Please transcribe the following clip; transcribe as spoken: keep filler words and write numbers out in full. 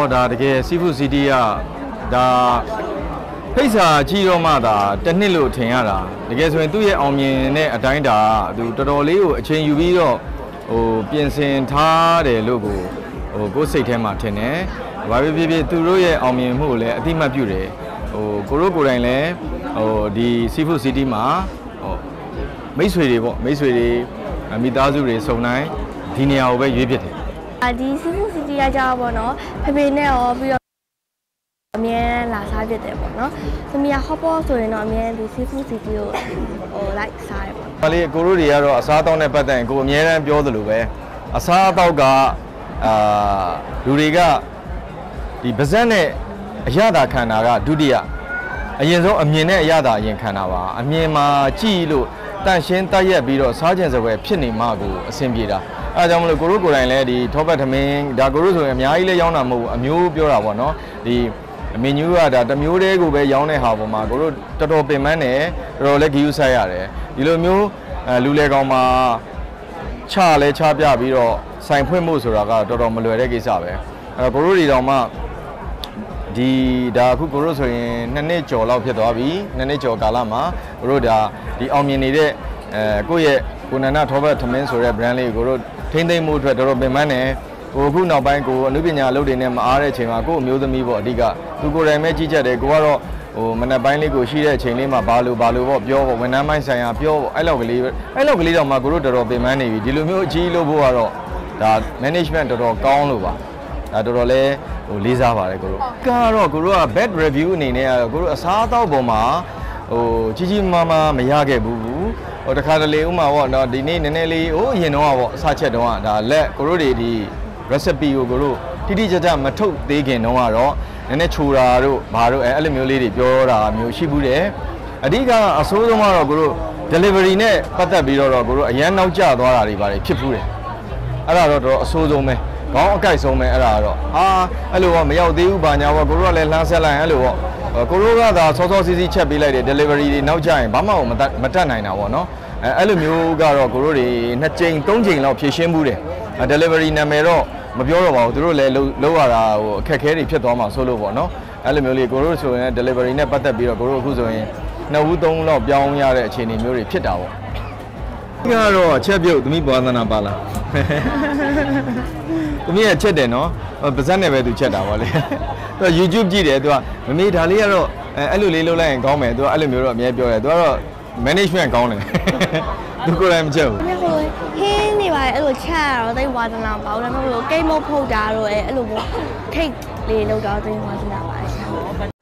တော့ဒါတကယ် Seafood City ကဒါဖိတ်စာကြီးတော့မှဒါတစ်နှစ်လို့ထင်ရတာတကယ်ဆိုရင်သူ့ရဲ့အောင်မြင်တဲ့အတိုင်းဒါသူတော်တော်လေးကိုအချိန်ယူပြီးတော့ဟိုပြင်ဆင်ထားတယ်လို့ကိုဟိုကိုယ်စိတ်ထဲမှာထင်တယ်။ဘာဖြစ်ဖြစ်ဖြစ်သူတို့ရဲ့အောင်မြင်မှုကိုလည်းအတိမတ်ပြုတယ်။ဟိုကိုတို့ကိုယ်တိုင်လည်းဟိုဒီ Seafood City မှာဟိုမိတ်ဆွေတွေပေါ့မိတ်ဆွေတွေမိသားစုတွေစုံတိုင်းဒီနေရာကိုပဲရွေးဖြစ်တယ်။အာဒီ Seafood City ကကြောက်ပေါ့နော်ဖေဖေနဲ့ရောပြီးတော့အမြဲလာစားဖြစ်တယ်ပေါ့နော်။သမီးက hot pot ဆိုရင်တော့အမြဲဒီ Seafood City ကိုဟို like စားတယ်ပေါ့။ဒါလေးကိုတို့တွေကတော့အစားအသောက်နဲ့ပတ်သက်ရင်ကိုအမြဲတမ်းပြောသလိုပဲအစားအသောက်ကအာလူတွေကဒီပါဇက်နဲ့အရသာခံတာကဒုတိယအရင်ဆုံးအမြင်နဲ့အရသာအရင်ခံတာပါအမြင်မှာကြည့်လို့တန့်ရှင်းတက်ရက်ပြီးတော့စားကြင်စပွဲဖြစ်နေမှကိုအဆင်ပြေတာအဲဒါကြောင့်မလို့ကိုတို့ကိုယ်တိုင်လည်းဒီထောပတ်သမင်းဒါကိုတို့ဆိုရင်အများကြီးလည်းရောင်းတာမဟုတ်ဘူးအမျိုးပြောတာပေါ့နော်ဒီမင်းမျိုးကဒါတစ်မျိုးတည်းကိုပဲရောင်းတဲ့ဟာပေါ်မှာကိုတို့တော်တော်ပင်ပန်းတယ်တော်တော်လည်းဂီယူဆိုင်ရတယ်ဒီလိုမျိုးလူလေကောင်မှာချလဲချပြပြီးတော့ဆိုင်ဖွင့်မှုဆိုတာကတော်တော်မလွယ်တဲ့ကိစ္စပဲအဲကိုတို့တွေတောင်မှဒီဒါအခုကိုတို့ဆိုရင်နှစ်နှစ်ကျော်လောက်ဖြစ်သွားပြီနှစ်နှစ်ကျော်ကာလမှာကိုတို့ဒါဒီအောင်မြင်နေတဲ့အဲကိုယ့်ရဲ့ကိုနန္ဒထောပတ်သမင်းဆိုတဲ့ brand လေးကိုတို့ထိမ့်သိမ့်မှုအတွက်တော်တော်ပင်ပန်းတယ်ကိုအခုနောက်ပိုင်းကိုအနုပညာအလုပ်တွေနဲ့မအားတဲ့အချိန်မှာကို့အမျိုးသမီးပေါ့အဓိကသူကိုယ်တိုင်ပဲကြီးကြက်တယ်ကိုကတော့ဟိုမနက်ပိုင်းလေးကိုရှိတဲ့အချိန်လေးမှာဘာလို့ဘာလို့ပေါ့ပြောပေါ့ဝန်ထမ်းပိုင်းဆိုင်ရာပြောပေါ့အဲ့လောက်ကလေးအဲ့လောက်ကလေးတော့မှကိုတို့တော်တော်ပင်ပန်းနေပြီဒီလိုမျိုးအကြီးလို့ဖို့ကတော့ဒါ management တော်တော်ကောင်းလို့ပါဒါတော်တော်လေးဟိုလေးစားပါတယ်ကိုတို့ကတော့ကိုတို့က bad review အနေနဲ့ကတော့ကိုတို့အစားအသောက်ပေါ်မှာဟိုကြီးကြီးမားမားမရခဲ့ဘူးဟိုတခါတလေဥမာပေါ့နော်ဒီနေ့နည်းနည်းလေးဟိုအရင်တော့ပေါ့အစချက်တော့ဒါလက်ကိုတို့တွေဒီ recipe ကိုကိုတို့တိတိကျကျမထုတ်သေးခင်တော့ကတော့နည်းနည်းချိုတာတို့ဘာတို့အဲအဲ့လိုမျိုးလေးတွေပြောတာမျိုးရှိဘူးတယ်အဓိကအဆိုးဆုံးကတော့ကိုတို့ delivery နဲ့ပတ်သက်ပြီးတော့ကိုတို့အရန်နောက်ကျသွားတာတွေပါတယ်ဖြစ်ဘူးတယ်အဲ့ဒါတော့တော့အဆိုးဆုံးပဲခေါင်းအကိုက်ဆုံးပဲအဲ့ဒါကတော့ဟာအဲ့လိုပေါ့မရောက်သေးဘူးဘာညာပေါ့ကိုတို့ကလည်းလှမ်းဆက်လိုက်အဲ့လိုပေါ့ကိုတို့ကသာစောစောစီးစီးချက်ပေးလိုက်တယ် delivery တွေနောက်ကျရင်ဘာမှမတတ်နိုင်တာပေါ့နော်အဲအဲ့လိုမျိုးကတော့ကိုတို့တွေနှစ်ကြိမ်သုံးကြိမ်လောက်ဖြည့်ရှင်းမှုတယ် delivery နာမည်တော့မပြောတော့ပါဘူးသူတို့လည်းလောက်ရတာဟိုအခက်အခဲတွေဖြစ်သွားမှာဆိုလို့ပေါ့နော်အဲ့လိုမျိုးလေးကိုတို့ဆိုရင် delivery နဲ့ပတ်သက်ပြီးတော့ကိုတို့အခုဆိုရင်နှစ်ဦးသုံးလောက်ပြောင်းရတဲ့အခြေအနေမျိုးတွေဖြစ်တာပေါ့ဒီကတော့အချက်ပြုတ်သမီးဘွားသနာပါလားသမီးကချက်တယ်နော်ပါဇက်နဲ့ပဲသူချက်တာပေါ့လေသူက YouTube ကြည့်တယ်သူကမမေဒါလေးကတော့အဲ့လိုလေးလုပ်လိုက်ရင်ကောင်းမယ်သူကအဲ့လိုမျိုးတော့အများပြောတယ်သူကတော့ management ကောင်းတယ်သူကိုယ်တိုင်မချက်ဘူးဟင်းနေပါအဲ့လိုချက်တော့သိဝါသနာပါဘူးဒါပေမဲ့ကိတ်မုတ်ဖုတ်တာတော့အဲ့လိုမျိုးထိတ်လေးလောက်တော့သိဝါသနာပါ